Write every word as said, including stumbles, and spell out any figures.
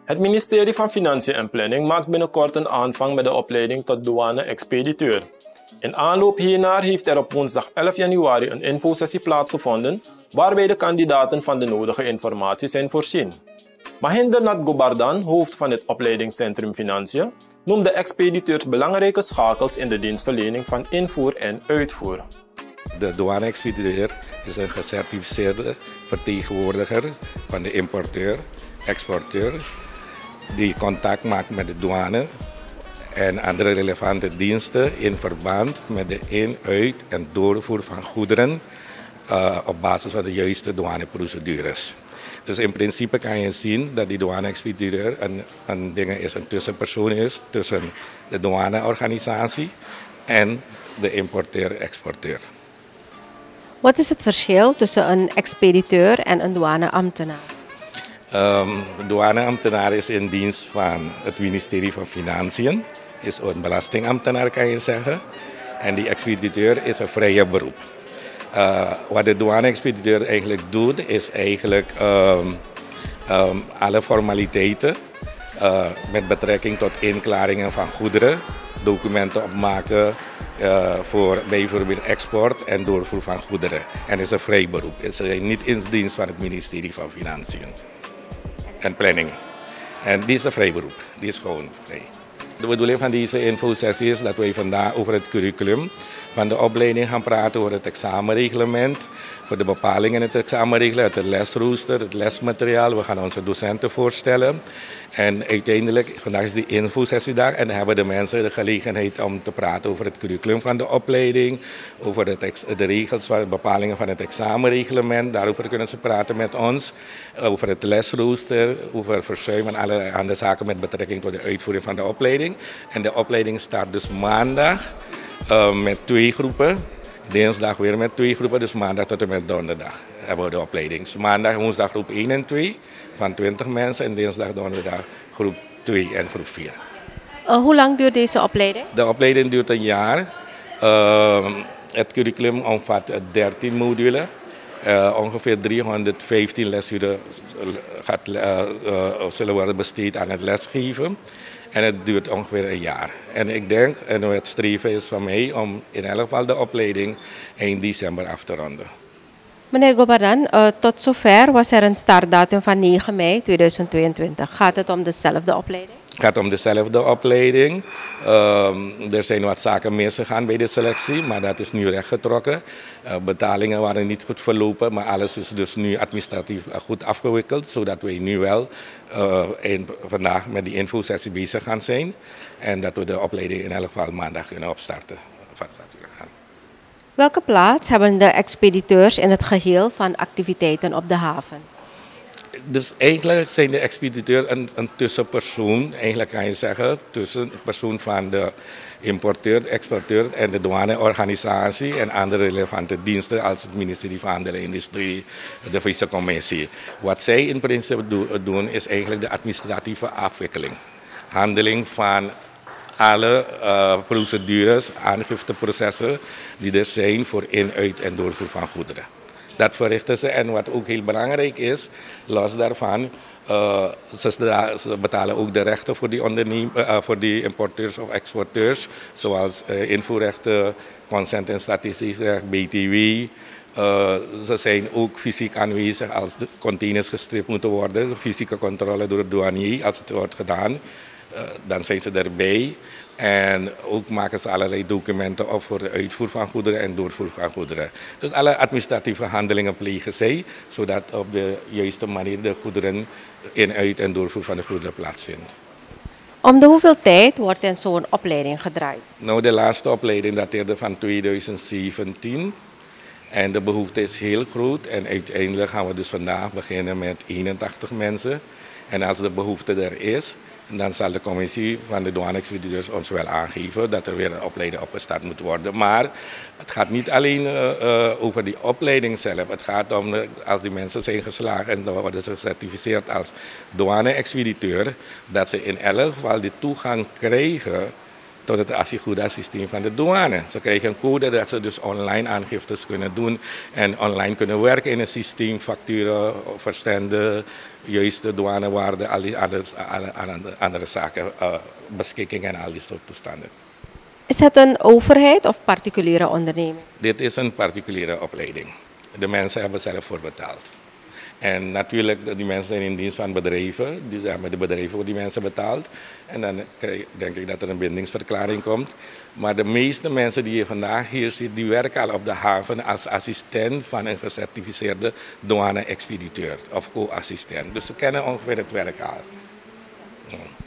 Het ministerie van Financiën en Planning maakt binnenkort een aanvang met de opleiding tot douane-expediteur. In aanloop hiernaar heeft er op woensdag elf januari een infosessie plaatsgevonden waarbij de kandidaten van de nodige informatie zijn voorzien. Mahinder Nath Gobardan, hoofd van het opleidingscentrum Financiën, noemt de expediteurs belangrijke schakels in de dienstverlening van invoer en uitvoer. De douane-expediteur is een gecertificeerde vertegenwoordiger van de importeur, exporteur, die contact maakt met de douane en andere relevante diensten in verband met de in-, uit- en doorvoer van goederen uh, op basis van de juiste douaneprocedures. Dus in principe kan je zien dat die douane-expediteur een, een, ding is, een tussenpersoon is tussen de douaneorganisatie en de importeur-exporteur. Wat is het verschil tussen een expediteur en een douaneambtenaar? Um, de douaneambtenaar is in dienst van het ministerie van Financiën, is een belastingambtenaar kan je zeggen. En die expediteur is een vrije beroep. Uh, wat de douane-expediteur eigenlijk doet, is eigenlijk um, um, alle formaliteiten uh, met betrekking tot inklaringen van goederen, documenten opmaken uh, voor bijvoorbeeld export en doorvoer van goederen. En is een vrij beroep, is niet in dienst van het ministerie van Financiën en Planning. En die is een vrij beroep, die is gewoon vrij. De bedoeling van deze infosessie is dat wij vandaag over het curriculum van de opleiding gaan praten, over het examenreglement, voor de bepalingen in het examenreglement, het lesrooster, het lesmateriaal. We gaan onze docenten voorstellen. En uiteindelijk, vandaag is die infosessiedag en dan hebben de mensen de gelegenheid om te praten over het curriculum van de opleiding, over het, de regels, de bepalingen van het examenreglement. Daarover kunnen ze praten met ons, over het lesrooster, over verzuim en alle andere zaken met betrekking tot de uitvoering van de opleiding. En de opleiding start dus maandag uh, met twee groepen. Dinsdag weer met twee groepen, dus maandag tot en met donderdag hebben we de opleiding. Dus maandag en woensdag groep één en twee van twintig mensen en dinsdag donderdag groep twee en groep vier. Uh, hoe lang duurt deze opleiding? De opleiding duurt een jaar. Uh, het curriculum omvat dertien modulen. Uh, ongeveer driehonderdvijftien lesuren gaat, uh, uh, zullen worden besteed aan het lesgeven. En het duurt ongeveer een jaar. En ik denk, en het streven is van mij, om in elk geval de opleiding eind december af te ronden. Meneer Gobardan, uh, tot zover was er een startdatum van negen mei tweeduizend tweeëntwintig. Gaat het om dezelfde opleiding? Het gaat om dezelfde opleiding. Uh, er zijn wat zaken misgegaan bij de selectie, maar dat is nu rechtgetrokken. Uh, betalingen waren niet goed verlopen, maar alles is dus nu administratief goed afgewikkeld, zodat wij nu wel uh, in, vandaag met die infosessie bezig gaan zijn. En dat we de opleiding in elk geval maandag kunnen opstarten. Van start gaan. Welke plaats hebben de expediteurs in het geheel van activiteiten op de haven? Dus eigenlijk zijn de expediteurs een, een tussenpersoon, eigenlijk kan je zeggen, tussen de persoon van de importeur, de exporteur en de douaneorganisatie en andere relevante diensten als het ministerie van Handel en Industrie, de Vice-commissie. Wat zij in principe do, doen is eigenlijk de administratieve afwikkeling, handeling van alle uh, procedures, aangifteprocessen die er zijn voor in-, uit- en doorvoer van goederen. Dat verrichten ze en wat ook heel belangrijk is, los daarvan, uh, ze, ze betalen ook de rechten voor die, uh, voor die importeurs of exporteurs, zoals uh, invoerrechten, consent- en statistiekrecht, B T W. Uh, ze zijn ook fysiek aanwezig als de containers gestript moeten worden, fysieke controle door de douanier als het wordt gedaan, uh, dan zijn ze erbij. En ook maken ze allerlei documenten op voor de uitvoer van goederen en doorvoer van goederen. Dus alle administratieve handelingen plegen zij, zodat op de juiste manier de goederen in, uit- en doorvoer van de goederen plaatsvindt. Om de hoeveel tijd wordt in zo'n opleiding gedraaid? Nou, de laatste opleiding dateerde van tweeduizend zeventien. En de behoefte is heel groot. En uiteindelijk gaan we dus vandaag beginnen met eenentachtig mensen. En als de behoefte er is, dan zal de commissie van de douane-expediteurs ons wel aangeven dat er weer een opleiding opgestart moet worden. Maar het gaat niet alleen uh, uh, over die opleiding zelf. Het gaat om, uh, als die mensen zijn geslaagd en dan worden ze gecertificeerd als douane-expediteur, dat ze in elk geval de toegang krijgen tot het Assiguda-systeem van de douane. Ze krijgen een code dat ze dus online aangiftes kunnen doen en online kunnen werken in het systeem, facturen, verstanden, juiste douanewaarden, alle andere, alle andere zaken, uh, beschikking en al die soort toestanden. Is het een overheid of particuliere onderneming? Dit is een particuliere opleiding. De mensen hebben zelf voor betaald. En natuurlijk, die mensen zijn in dienst van bedrijven. Die hebben de bedrijven voor die mensen betaald. En dan denk ik dat er een bindingsverklaring komt. Maar de meeste mensen die hier vandaag hier zitten, die werken al op de haven als assistent van een gecertificeerde douane-expediteur of co-assistent. Dus ze kennen ongeveer het werk al. Ja.